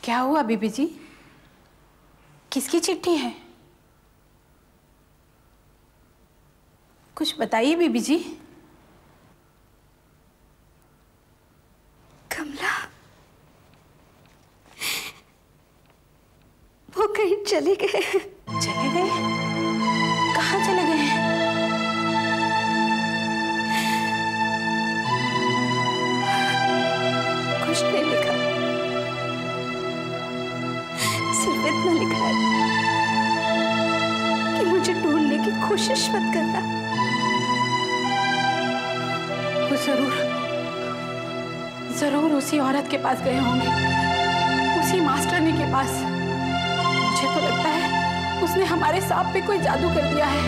क्या हुआ बीबी जी? किसकी चिट्ठी है? कुछ बताइए बीबी जी। कमला, वो कहीं चले गए। चले गए? कहाँ चले गए हैं? कुछ नहीं लिखा, सिर्फ इतना लिखा है कि मुझे ढूंढने की कोशिश मत करना। वो जरूर उसी औरत के पास गए होंगे, उसी मास्टरनी के पास। मुझे तो लगता है उसने हमारे सांप पे कोई जादू कर दिया है।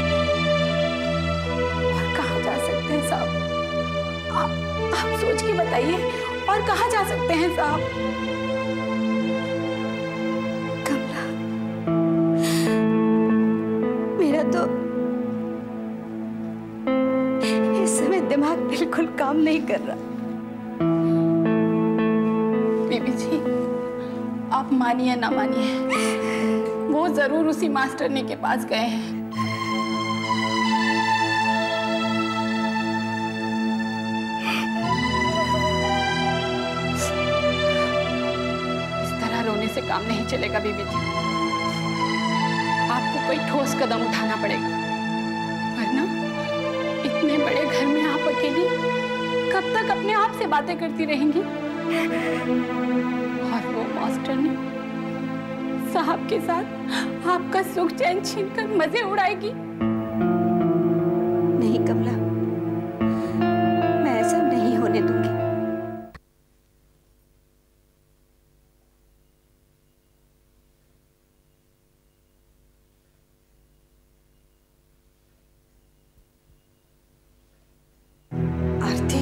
और कहाँ जा सकते हैं साहब? आप सोच के बताइए, और कहाँ जा सकते हैं साहब? कमला, मेरा तो इस समय दिमाग बिल्कुल काम नहीं कर रहा। बीबी जी, आप मानिए ना मानिए, वो जरूर उसी मास्टरनी के पास गए हैं। इस तरह रोने से काम नहीं चलेगा बीबी जी। आपको कोई ठोस कदम उठाना पड़ेगा, वरना इतने बड़े घर में आप अकेली कब तक अपने आप से बातें करती रहेंगी? और वो मास्टरनी साहब के साथ आपका सुख चैन छीनकर मजे उड़ाएगी। नहीं कमला, मैं ऐसा नहीं होने दूंगी। आरती,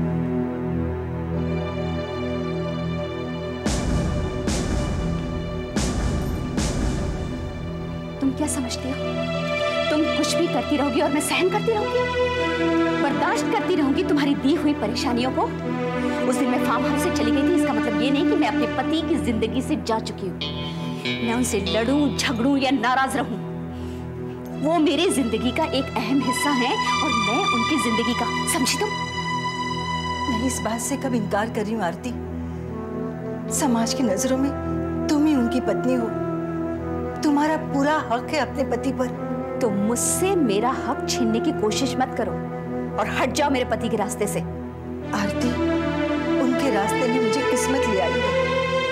तुम क्या समझती हो? तुम कुछ भी करती रहोगी और मैं सहन करती रहूंगी, बर्दाश्त करती रहूंगी तुम्हारी दी हुई परेशानियों को। उस दिन मैं फार्म हाउस से चली गई थी, इसका मतलब ये नहीं कि मैं अपने पति की जिंदगी से जा चुकी हूँ। मैं उनसे लड़ूं, झगड़ूं या नाराज रहूं, वो मेरी जिंदगी का एक अहम हिस्सा है और मैं उनकी जिंदगी का। समझी तुम? मैं इस बात से कब इनकार कर रही हूँ आरती। समाज की नजरों में तुम ही उनकी पत्नी हो, तुम्हारा पूरा हक है अपने पति पर। तो मुझसे मेरा हक छीनने की कोशिश मत करो और हट जाओ मेरे पति के रास्ते से। आरती, उनके रास्ते में मुझे किस्मत ले आई है।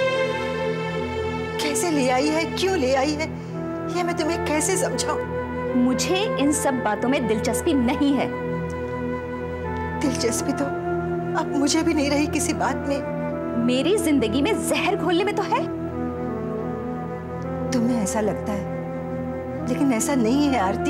कैसे ले आई है, क्यों ले आई है, ये मैं तुम्हें कैसे समझाऊं? मुझे इन सब बातों में दिलचस्पी नहीं है। दिलचस्पी तो अब मुझे भी नहीं रही किसी बात में। मेरी जिंदगी में जहर घोलने में तो है। तुम्हें ऐसा लगता है, लेकिन ऐसा नहीं है आरती।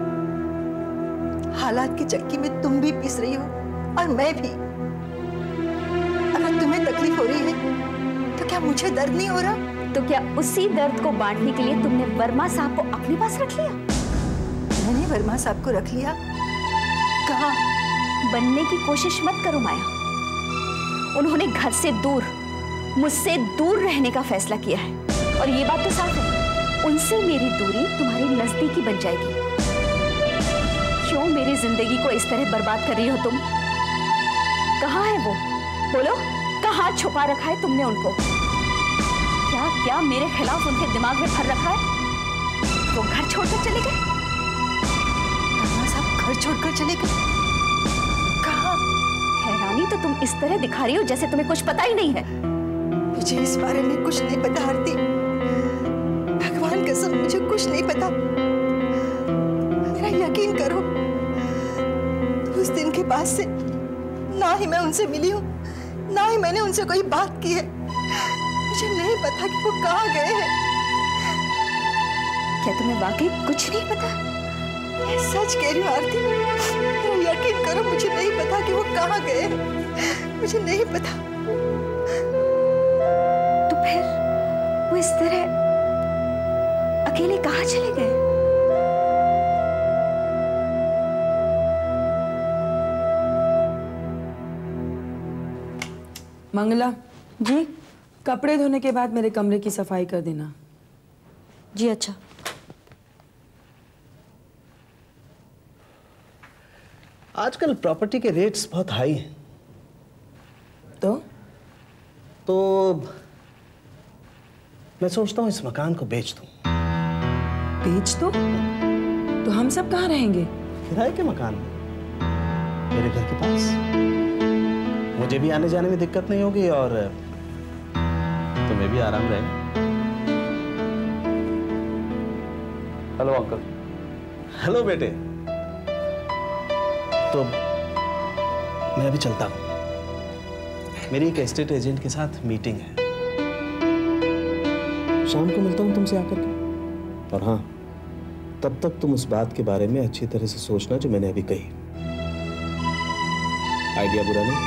हालात की चक्की में तुम भी पिस रही हो और मैं भी। अगर तुम्हें तकलीफ हो रही है तो क्या मुझे दर्द नहीं हो रहा? तो क्या उसी दर्द को बांटने के लिए तुमने वर्मा साहब को अपने पास रख लिया? मैंने वर्मा साहब को रख लिया? कहाँ? बनने की कोशिश मत करो माया। उन्होंने घर से दूर, मुझसे दूर रहने का फैसला किया है और ये बात तो साफ है, उनसे मेरी दूरी तुम्हारी नजदीकी बन जाएगी। क्यों मेरी जिंदगी को इस तरह बर्बाद कर रही हो तुम? कहाँ है वो? बोलो, कहाँ छुपा रखा है तुमने उनको? क्या क्या मेरे खिलाफ उनके दिमाग में भर रखा है? वो घर छोड़कर चले गए? वर्मा साहब घर छोड़कर चले गए? कहाँ? हैरानी तो तुम इस तरह दिखा रही हो जैसे तुम्हें कुछ पता ही नहीं है। मुझे इस बारे में कुछ नहीं पता आरती, भगवान कसम मुझे कुछ नहीं पता। मेरा यकीन करो, उस दिन के बाद से ना ही मैं उनसे मिली हूँ, ना ही मैंने उनसे कोई बात की है। मुझे नहीं पता कि वो कहाँ गए हैं। क्या तुम्हें वाकई कुछ नहीं पता? मैं सच कह रही हूँ आरती, मेरा यकीन करो, मुझे नहीं पता कि वो कहाँ गए हैं। मुझे नहीं पता। तो फिर वो इस तरह अकेले कहाँ चले गए? मंगला जी? कपड़े धोने के बाद मेरे कमरे की सफाई कर देना। जी अच्छा। आजकल प्रॉपर्टी के रेट्स बहुत हाई हैं। तो मैं सोचता हूँ इस मकान को बेच दूं। बेच दो? तो हम सब कहाँ रहेंगे? किराए के मकान में, मेरे घर के पास। मुझे भी आने जाने में दिक्कत नहीं होगी और तुम्हें भी आराम रहेगा। Hello uncle. हेलो बेटे। तो मैं अभी चलता हूँ, मेरी एक एस्टेट एजेंट के साथ मीटिंग है। शाम को मिलता हूँ तुमसे आकर के। और हाँ, तब तक तुम उस बात के बारे में अच्छी तरह से सोचना जो मैंने अभी कही। आइडिया बुरा नहीं।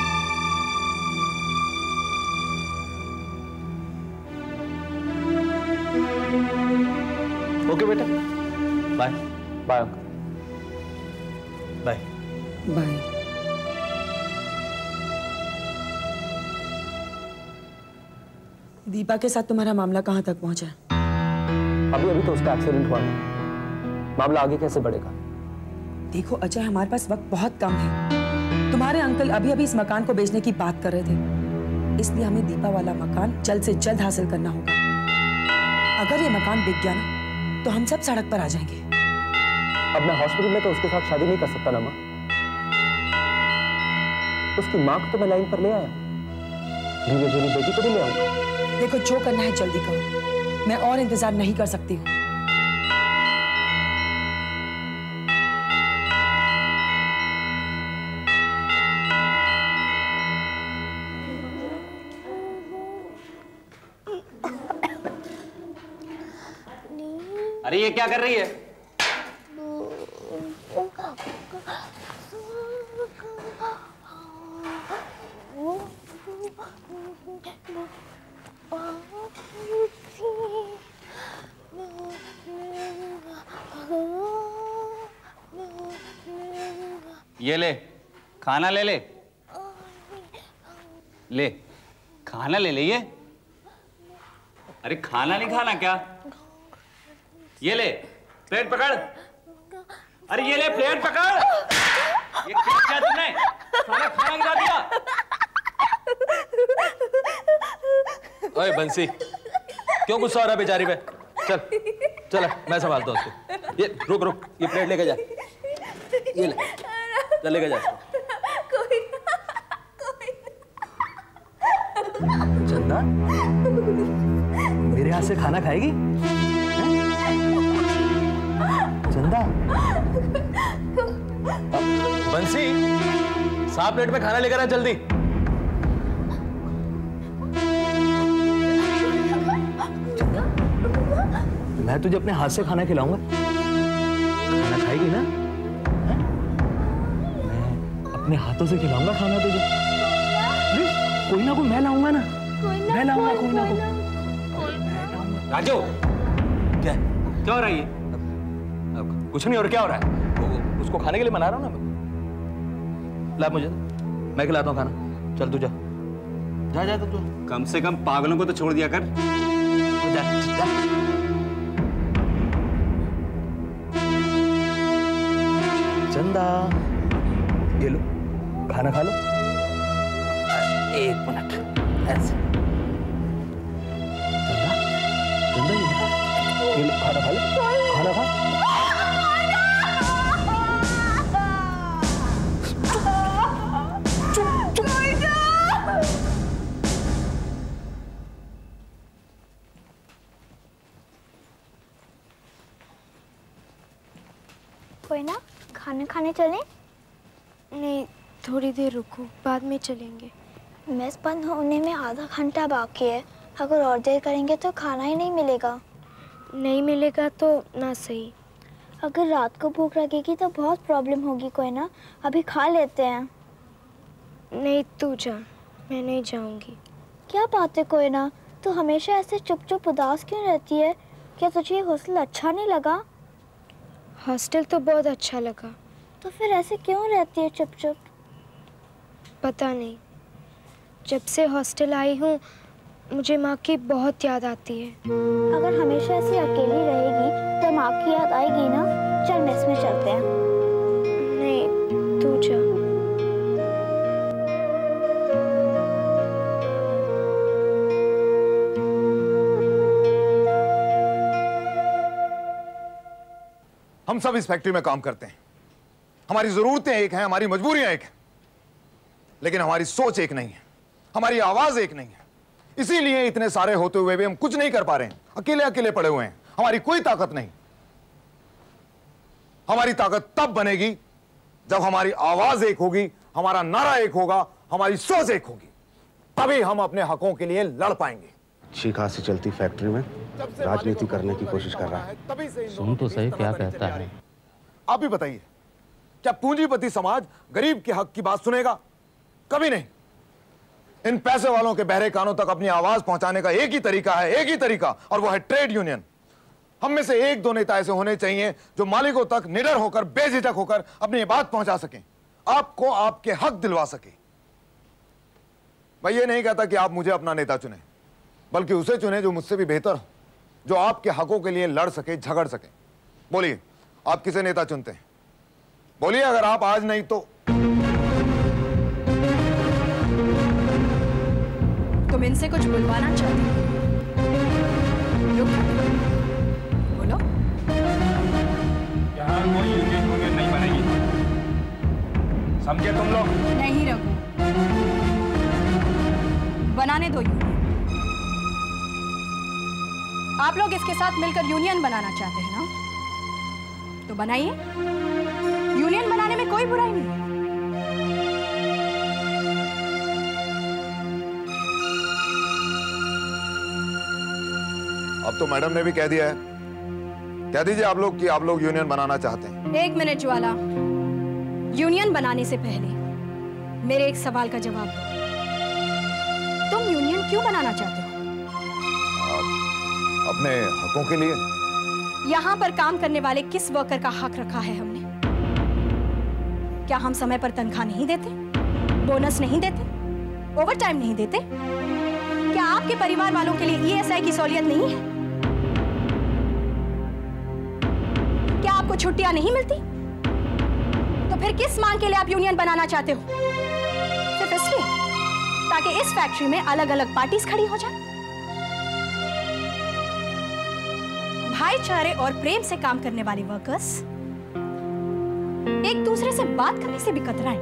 ओके बेटा, bye. Bye uncle. Bye bye. Deepa के साथ तुम्हारा मामला कहाँ तक पहुंचा? अभी तो उसका एक्सीडेंट हुआ है, मामला आगे कैसे बढ़ेगा? देखो अजय, हमारे पास वक्त बहुत कम है। तुम्हारे अंकल अभी अभी इस मकान को बेचने की बात कर रहे थे, इसलिए हमें दीपा वाला मकान जल्द से जल्द हासिल करना होगा। अगर ये मकान बिक गया ना, तो हम सब सड़क पर आ जाएंगे। अब मैं हॉस्पिटल में तो उसके साथ शादी नहीं कर सकता ना माँ। उसकी माँ को तो मैं लाइन पर ले आया, धीरे धीरे बेटी को भी ले आऊंगा। देखो, जो करना है जल्दी करो, मैं और इंतजार नहीं कर सकती हूँ। अरे ये क्या कर रही है? ये ले, खाना ले ले। ले, खाना ले ले। ये अरे खाना नहीं खाना क्या? ये ले, प्लेट पकड़। अरे ये ले, प्लेट पकड़। ये क्या तुमने सारा खाना गिरा दिया? ओए बंसी, क्यों गुस्सा हो रहा है बेचारी पे? चल चल, मैं संभालता हूँ उसको। ये रुक रुक, ये प्लेट लेके जा। ये ले, चल लेके जा। चंदा, मेरे हाथ से खाना खाएगी? चंदा। बंसी, साफ प्लेट में खाना लेकर आ जल्दी। मैं तुझे अपने हाथ से खाना खिलाऊंगा, खाना खाएगी ना? है? मैं अपने हाथों से खिलाऊंगा खाना तुझे। कोई ना कोई मैं लाऊंगा ना, मैं लाऊंगा कोई ना कोई। राजू, क्या क्या हो रहा है ये? कुछ नहीं हो रहा। क्या हो रहा है? उसको खाने के लिए मना रहा हूँ ना मैं। ला मुझे, मैं खिलाता हूँ खाना। चल तू जा जा जा। तू कम से कम पागलों को तो छोड़ दिया कर। जा जा। चंदा, ये लो, खाना खा लो। एक मिनट, ऐसे। चंदा, चंदा, ये लो, खाना खा लो, खाना खा। कोई ना, खाना खाने चलें? नहीं, थोड़ी देर रुको, बाद में चलेंगे। मेस बंद होने में आधा घंटा बाकी है। अगर और देर करेंगे तो खाना ही नहीं मिलेगा। नहीं मिलेगा तो ना सही। अगर रात को भूख लगेगी तो बहुत प्रॉब्लम होगी। कोई ना, अभी खा लेते हैं। नहीं, तू जा, मैं नहीं जाऊंगी। क्या बात है कोई ना, तू हमेशा ऐसे चुप चुप उदास क्यों रहती है? क्या तुझे ये हॉस्टल अच्छा नहीं लगा? हॉस्टल तो बहुत अच्छा लगा। तो फिर ऐसे क्यों रहती है चुप चुप? पता नहीं, जब से हॉस्टल आई हूँ मुझे माँ की बहुत याद आती है। अगर हमेशा ऐसी अकेली रहेगी तो माँ की याद आएगी ना। चल मेस में चलते हैं। नहीं, तू जा। हम सब इस फैक्ट्री में काम करते हैं। हमारी जरूरतें एक हैं, हमारी मजबूरियां एक हैं, लेकिन हमारी सोच एक नहीं है, हमारी आवाज एक नहीं है। इसीलिए इतने सारे होते हुए भी हम कुछ नहीं कर पा रहे हैं, अकेले अकेले पड़े हुए हैं। हमारी कोई ताकत नहीं। हमारी ताकत तब बनेगी जब हमारी आवाज एक होगी, हमारा नारा एक होगा, हमारी सोच एक होगी, तभी हम अपने हकों के लिए लड़ पाएंगे। अच्छी खासी चलती फैक्ट्री में राजनीति करने की कोशिश कर रहा है। सुन तो सही क्या कहता है। आप भी बताइए, क्या पूंजीपति समाज गरीब के हक की बात सुनेगा? कभी नहीं। इन पैसे वालों के बहरे कानों तक अपनी आवाज पहुंचाने का एक ही तरीका है, एक ही तरीका, और वो है ट्रेड यूनियन। हम में से एक दो नेता ऐसे होने चाहिए जो मालिकों तक निडर होकर, बेझिझक होकर अपनी बात पहुंचा सकें, आपको आपके हक दिलवा सके। मैं ये नहीं कहता कि आप मुझे अपना नेता चुने, बल्कि उसे चुने जो मुझसे भी बेहतर हो, जो आपके हकों के लिए लड़ सके, झगड़ सके। बोलिए, आप किसे नेता चुनते हैं? बोलिए, अगर आप आज नहीं तो। तुम इनसे कुछ बुलवाना चाहते हो? बोलो। यहाँ कोई यूनियन नहीं बनेगी, समझे तुम लोग? नहीं रघु, बनाने दो यूनियन। आप लोग इसके साथ मिलकर यूनियन बनाना चाहते हैं ना, तो बनाइए। यूनियन बनाने में कोई बुराई नहीं। अब तो मैडम ने भी कह दिया है, कह दीजिए आप लोग कि आप लोग यूनियन बनाना चाहते हैं। एक मिनट ज्वाला, यूनियन बनाने से पहले मेरे एक सवाल का जवाब दो। तुम यूनियन क्यों बनाना चाहते हो? अपने हकों के लिए। यहाँ पर काम करने वाले किस वर्कर का हक रखा है हमने? क्या हम समय पर तनख्वाह नहीं देते, बोनस नहीं देते, ओवर टाइम नहीं देते? क्या आपके परिवार वालों के लिए ईएसआई की सहूलियत नहीं है? क्या आपको छुट्टियां नहीं मिलती? तो फिर किस मांग के लिए आप यूनियन बनाना चाहते हो? सिर्फ इसलिए ताकि इस फैक्ट्री में अलग अलग पार्टीज खड़ी हो जाए? भाईचारे और प्रेम से काम करने वाले वर्कर्स एक दूसरे से बात करने से भी कतराएं।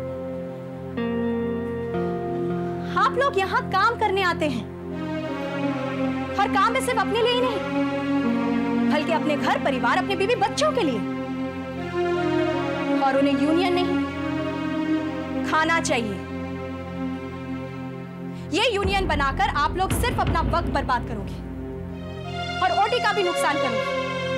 आप लोग यहाँ काम करने आते हैं, हर काम में सिर्फ अपने लिए ही नहीं, बल्कि अपने घर परिवार, अपने बीवी बच्चों के लिए। और उन्हें यूनियन नहीं, खाना चाहिए। ये यूनियन बनाकर आप लोग सिर्फ अपना वक्त बर्बाद करोगे और ओटी का भी नुकसान करोगे।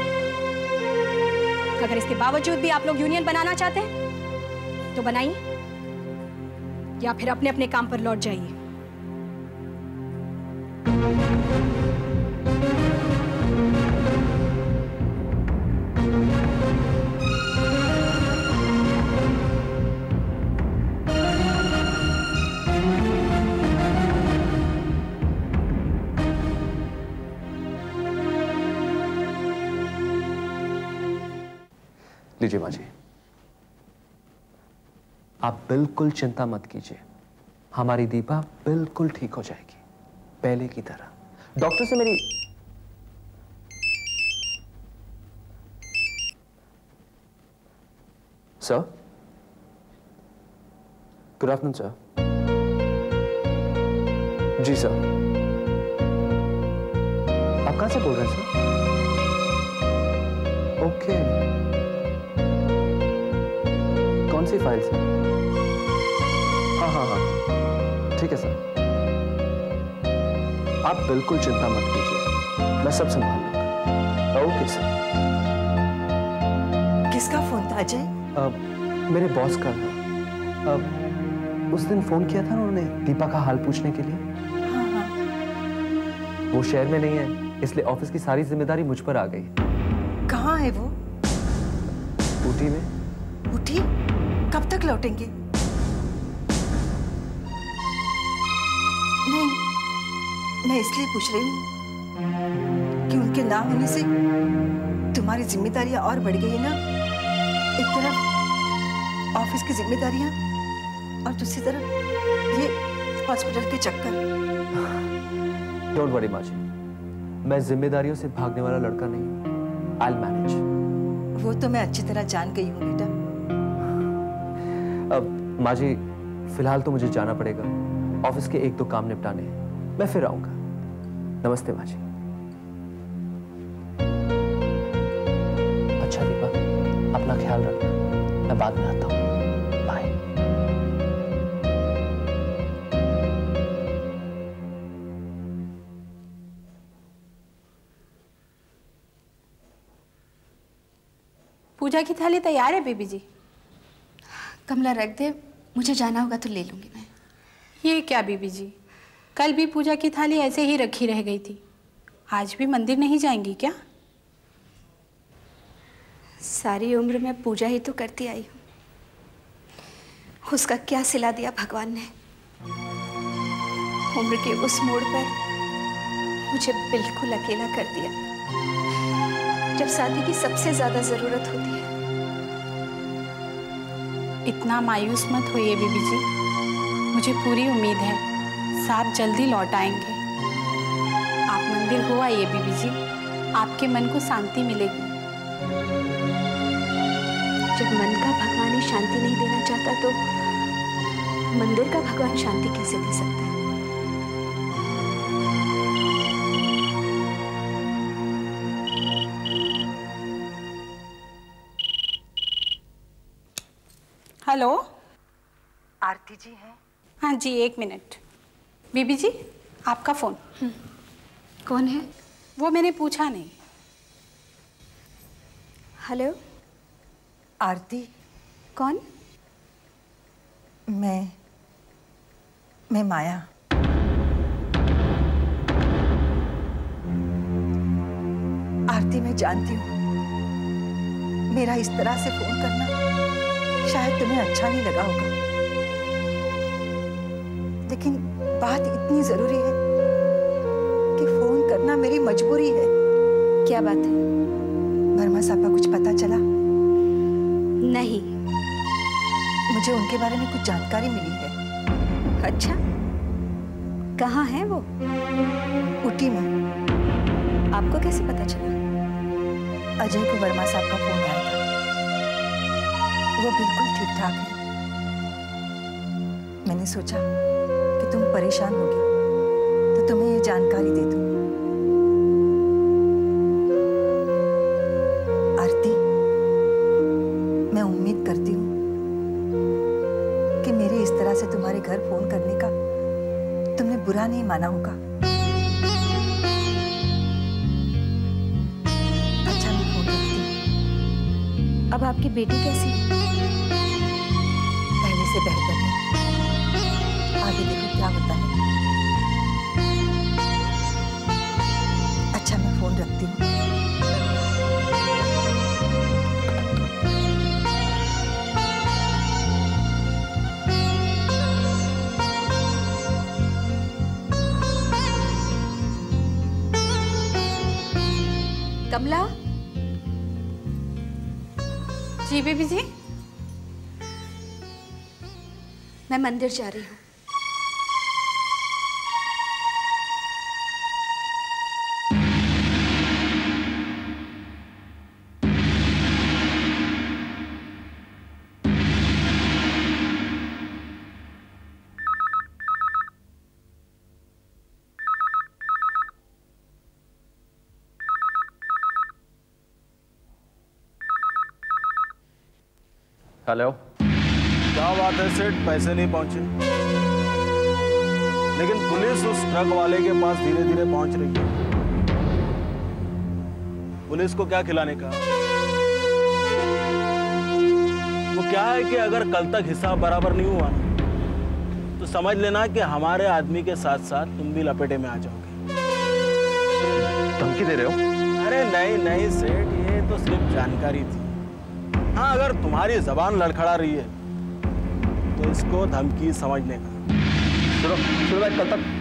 अगर इसके बावजूद भी आप लोग यूनियन बनाना चाहते हैं तो बनाइए, या फिर अपने अपने काम पर लौट जाइए। लीजिए माँ जी, आप बिल्कुल चिंता मत कीजिए, हमारी दीपा बिल्कुल ठीक हो जाएगी, पहले की तरह। डॉक्टर से मेरी सर, गुड आफ्टरनून सर। जी सर, आप कहां से बोल रहे हैं सर? ओके, कौन सी फाइल से? हाँ हाँ हाँ, ठीक है सर, आप बिल्कुल चिंता मत कीजिए, मैं सब संभाल लूंगा। Okay sir. किसका फोन था अजय? मेरे बॉस का था। उस दिन फोन किया था ना उन्होंने दीपा का हाल पूछने के लिए। हाँ हाँ। वो शहर में नहीं है, इसलिए ऑफिस की सारी जिम्मेदारी मुझ पर आ गई। कहाँ है वो? ऊटी में। ऊटी? कब तक लौटेंगे? नहीं, मैं इसलिए पूछ रही हूँ कि उनके ना होने से तुम्हारी जिम्मेदारियां और बढ़ गई है ना। एक तरफ ऑफिस की जिम्मेदारियां और दूसरी तरफ ये हॉस्पिटल के चक्कर। डोंट वरी माँ जी, मैं जिम्मेदारियों से भागने वाला लड़का नहीं हूँ। I'll manage। वो तो मैं अच्छी तरह जान गई हूँ बेटा। अब माँ जी फिलहाल तो मुझे जाना पड़ेगा, ऑफिस के 1-2 काम निपटाने हैं, मैं फिर आऊंगा। नमस्ते माँ जी। अच्छा दीपा, अपना ख्याल रखना, मैं बाद में आता हूँ। बाय। पूजा की थाली तैयार है बीबी जी। कमला रख दे, मुझे जाना होगा तो ले लूंगी मैं। ये क्या बीबी जी, कल भी पूजा की थाली ऐसे ही रखी रह गई थी, आज भी मंदिर नहीं जाएंगी क्या? सारी उम्र मैं पूजा ही तो करती आई हूँ, उसका क्या सिला दिया भगवान ने। उम्र के उस मोड़ पर मुझे बिल्कुल अकेला कर दिया, जब शादी की सबसे ज्यादा जरूरत होती है। इतना मायूस मत होइए बीबी जी, मुझे पूरी उम्मीद है साहब जल्दी लौट आएंगे। आप मंदिर हो आइए बीबी जी, आपके मन को शांति मिलेगी। जब मन का भगवान ही शांति नहीं देना चाहता तो मंदिर का भगवान शांति कैसे दे सकता है? हेलो, आरती जी हैं? हाँ जी, 1 मिनट। बीबी जी आपका फोन। कौन है? वो मैंने पूछा नहीं। हेलो, आरती। कौन? मैं माया। आरती, मैं जानती हूँ मेरा इस तरह से फोन करना शायद तुम्हें अच्छा नहीं लगा होगा, लेकिन बात इतनी जरूरी है कि फोन करना मेरी मजबूरी है। क्या बात है? वर्मा साहब का कुछ पता चला? नहीं। मुझे उनके बारे में कुछ जानकारी मिली है। अच्छा, कहाँ है वो? ऊटी में। आपको कैसे पता चला? अजय को वर्मा साहब का फोन आया था, वो बिल्कुल ठीक ठाक है। मैंने सोचा कि तुम परेशान होगी तो तुम्हें ये जानकारी दे दूं। आरती, मैं उम्मीद करती हूँ कि मेरे इस तरह से तुम्हारे घर फोन करने का तुमने बुरा नहीं माना होगा। अच्छा, मैं फोन रखती हूँ। अब आपकी बेटी कैसी है? पहले से बेहतर है, आगे देखो क्या होता है। अच्छा, मैं फोन रखती हूँ। कमला। जी बीबी जी। मैं मंदिर जा रही हूँ। हेलो। क्या बात है सेठ, पैसे नहीं पहुंचे? लेकिन पुलिस उस ट्रक वाले के पास धीरे धीरे पहुंच रही है। पुलिस को क्या खिलाने का? वो क्या है कि अगर कल तक हिसाब बराबर नहीं हुआ ना, तो समझ लेना कि हमारे आदमी के साथ साथ तुम भी लपेटे में आ जाओगे। धमकी दे रहे हो? अरे नहीं नहीं सेठ, ये तो सिर्फ जानकारी थी। हाँ, अगर तुम्हारी जबान लड़खड़ा रही है तो इसको धमकी समझने का। सुनो भाई, कल तक